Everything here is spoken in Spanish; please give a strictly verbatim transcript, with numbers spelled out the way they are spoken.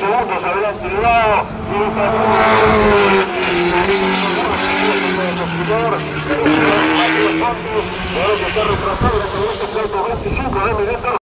segundos, adelante Bilbao. Y está retrasado, veinticinco de